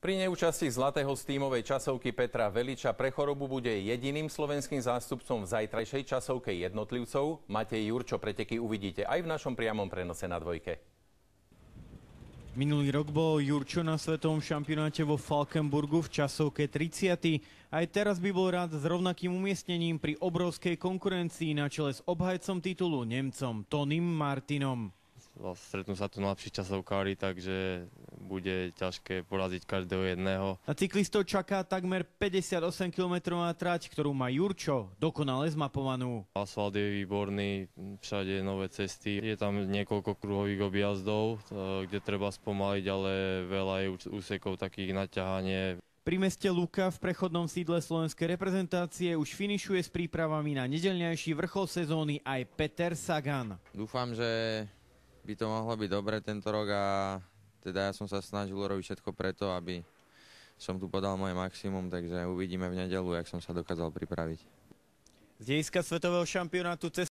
Pri neúčasti zlatého z tímovej časovky Petra Veliča pre chorobu bude jediným slovenským zástupcom v zajtrajšej časovke jednotlivcov. Matej Jurčo preteky uvidíte aj v našom priamom prenose na Dvojke. Minulý rok bol Jurčo na svetovom šampionáte vo Falkenburgu v časovke 30. Aj teraz by bol rád s rovnakým umiestnením pri obrovskej konkurencii na čele s obhajcom titulu Nemcom Tonym Martinom. Stretnú sa tu najlepší časovkári, takže bude ťažké poraziť každého jedného. Na cyklistov čaká takmer 58 km trať, ktorú má Jurčo dokonale zmapovanú. Asfalt je výborný, všade nové cesty. Je tam niekoľko kruhových objazdov, kde treba spomaliť, ale veľa je úsekov takých na ťahanie. Pri meste Luka v prechodnom sídle slovenskej reprezentácie už finišuje s prípravami na nedeľňajší vrchol sezóny aj Peter Sagan. Dúfam, že by to mohlo byť dobre tento rok a teda ja som sa snažil urobiť všetko preto, aby som tu podal moje maximum, takže uvidíme v nedeľu, jak som sa dokázal pripraviť. Z dejiska svetového šampionátu